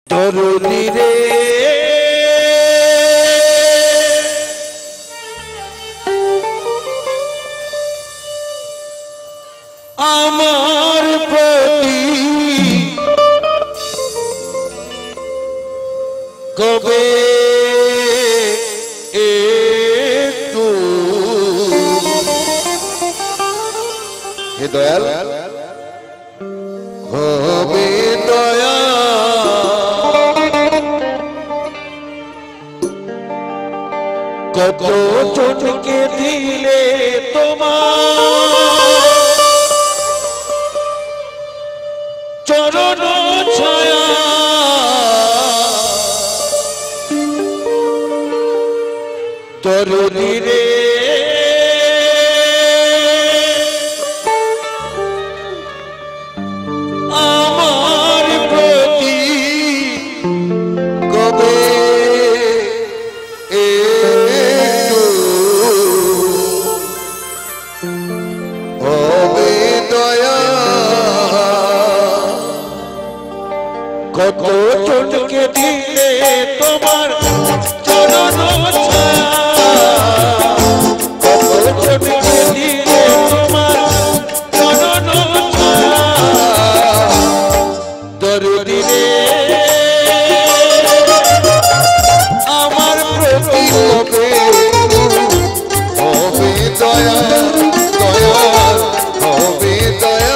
দরদি রে আমার প্রতি কবে একটু হে দয়াল হবে দয়া কত চোটকে দিলে তোমার চরণ ছায়া দরদি রে আমার প্রতি কবে একটু হবে দয়া কত চোটকে দিলে তোমার চরণ ছায়া কত চোটকে দিলে তোমার চরণ ছায়া দরদি রে আমার প্রতি কবে হবে দয়া দয়া হবে দয়া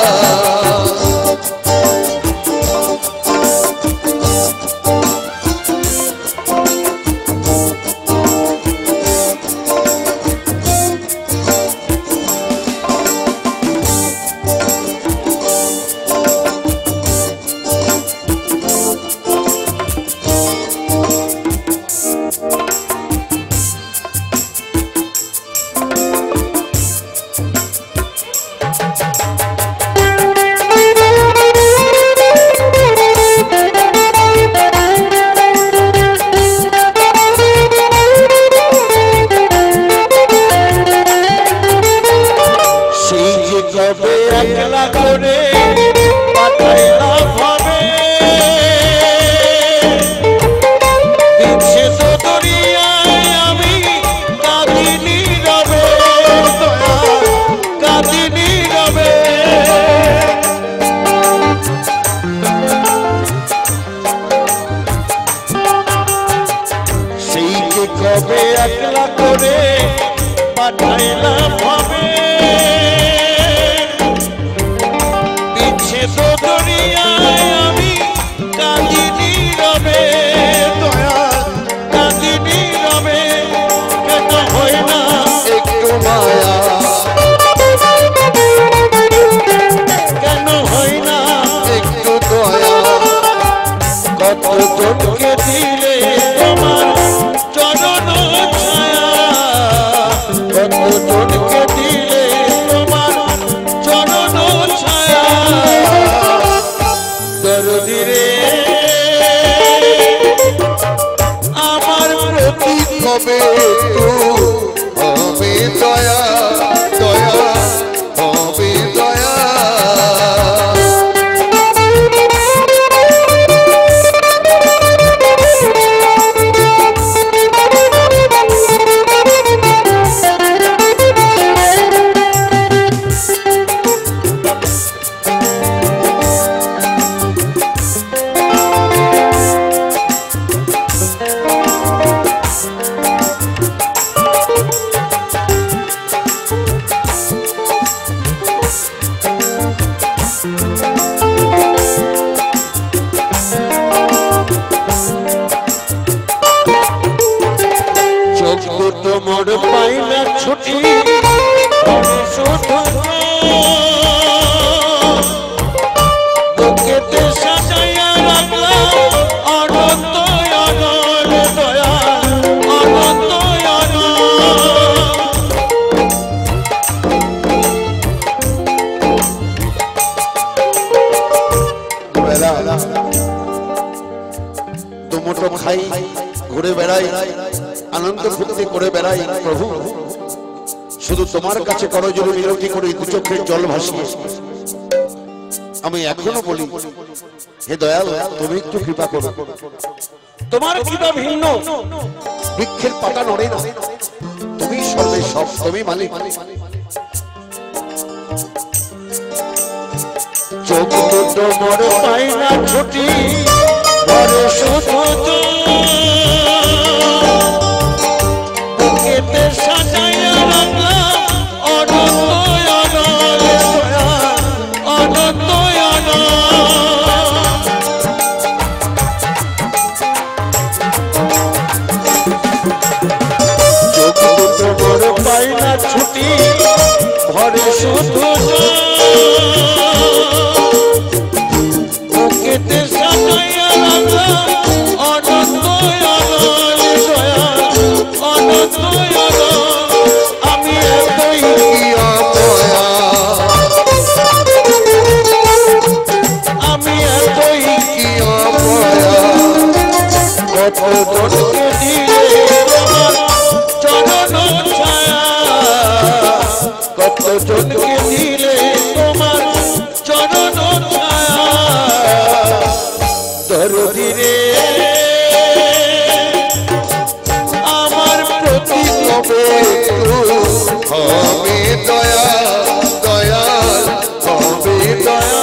একলা করে পাঠাইলাম হবে বিচ্ছেদ দরিয়ায় আমি কাঁদিনি রবে কাঁদিনি রবে সেই যে কবে একলা করে পাঠাইলাম হবে আমি কাঁদিনি রবে দয়া কাঁদিনি রবে কেন হয় না একটু মায়া কেন হয় না একটু দয়া কত চোটকে দিলে তোমার চরণ ছায়া কত চোটকে দিলে তোমার চরণ ছায়া দরদি রে আমার প্রতি কবে হবে দয়া দয়া হবে দয়া মোর পাইলা ছুটি বুকেতে সাজাইয়া রাখলাম অনন্ত অনল দয়া অনন্ত অনল দুমুঠো খাই ঘুরে বেড়াই আনন্দ ফুর্তি করে বেড়াই প্রভু শুধু তোমার কাছে করজোড়ে মিনতি করে দু চোখের জল ভাসিয়ে আমি এখনো বলি, হে দয়াল, তুমি একটু কৃপা করো। তোমার কৃপা ভিন্ন, বৃক্ষের পাতা নড়ে না, তুমি সর্বে সব, তুমি মালিক। চোখ দুটো মোর পাই না ছুটি, ঘরে শুধু বুকেতে সাজাইয়া রাখলাম অনন্ত অনল দয়া, অনন্ত অনল। চোখ দুটো মোর পাই না ছুটি, ঘরে শুধু বুকেতে সাজাইয়া রাখলাম অনন্ত অনল দয়া, অনন্ত অনল। আমি এতই দয়া, আমি এতই দয়া, কত জনকে দিলে তোমার চরণ ছায়া, কত জনকে দিলে তোমার চরণ ছায়া। দরদি রে আমার প্রতি কবে হবে দয়া, দয়াল হবে দয়া।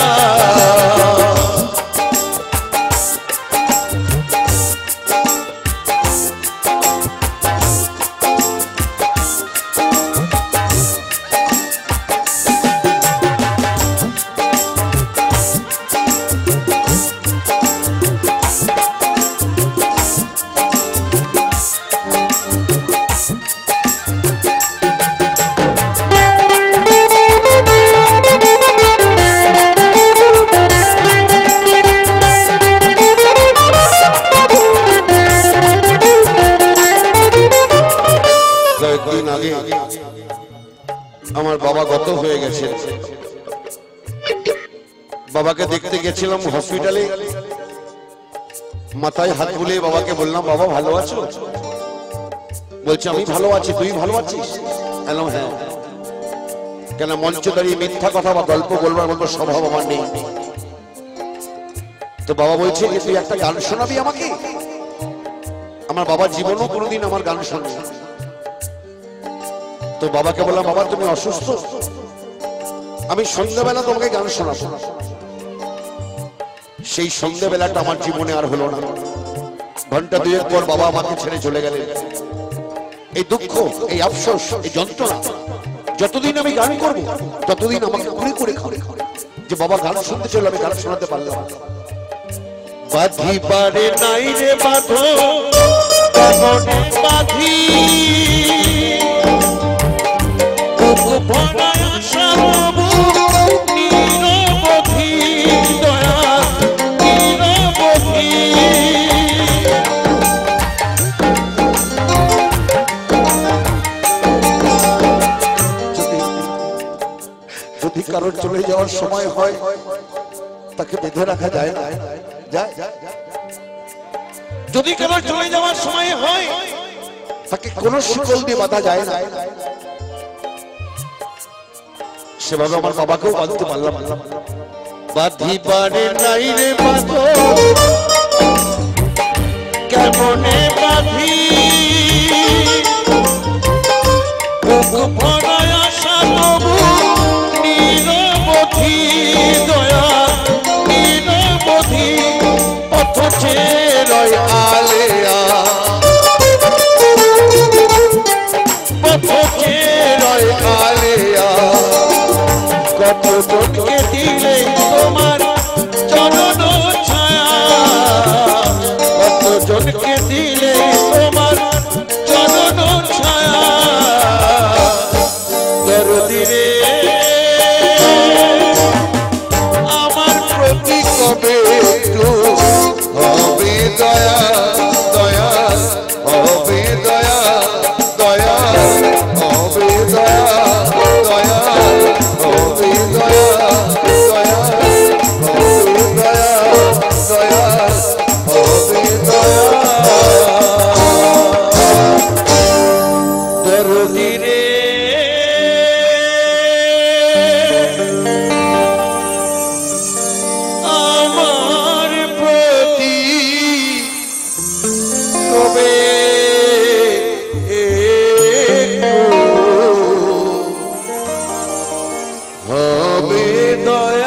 কয়েকদিন আগে আমার বাবা গত হয়ে গেছে। বাবাকে দেখতে গেছিলাম হসপিটালে, মাথায় হাত বুলিয়ে বাবাকে বললাম, বাবা ভালো আছো? বলছে আমি ভালো আছি, তুই ভালো আছিস? বললাম হ্যাঁ। কেন মঞ্চ দাঁড়িয়ে মিথ্যা কথা বা গল্প বলবার মতো স্বভাব আমার নেই। তো বাবা বলছে যে তুই একটা গান শোনাবি আমাকে। আমার বাবা জীবনও কোনোদিন আমার গান শোনে। তো বাবাকে বললাম, বাবা তুমি অসুস্থ, আমি সন্ধ্যাবেলা তোমাকে গান শোনাবো। সেই সন্ধ্যাবেলাটা আমার জীবনে আর হলো না। ঘন্টা দুয়েক পর বাবা আমাকে ছেড়ে চলে গেলেন। এই দুঃখ, এই আফসোস, এই যন্ত্রণা যতদিন আমি গান করবো ততদিন আমাকে ঘুরে করে খাবে যে বাবা গান শুনতে চলে, আমি গান শোনাতে পারলাম। বাঁধি পারে নাই রে বাঁধো মনে বাঁধি, ভরায় আশা প্রভু নিরবধি দয়া, নিরবধি। যদি কারোর চলে যাওয়ার সময় হয় তাকে বেঁধে রাখা যায় না, যায়। যদি কারোর চলে যাওয়ার সময় হয় তাকে কোনো শিকল দিয়ে বাঁধা যায় না। সেভাবে আমার বাবাকেও বাঁধতে পারলাম। বাঁধি পারে নাই রে বাঁধো কেমনে বাঁধি, বুক ভরায় আশা তবু নিরবধি দয়া, নিরবধি। পথ চেয়ে আলেয়া পথ চেয়ে আলেয়া, কত জনকে দিলে তোমার চরণ ছায়া, কত জনকে দিলে তোমার চরণ ছায়া। দরদি রে আমার প্রতি কবে একটু হবে দয়া, দয়া হবে দয়া, দয়া হবে দয়া, দয়া হবে দয়া, দয়া হবে দয়া, দয়া হবে দয়া। দয়া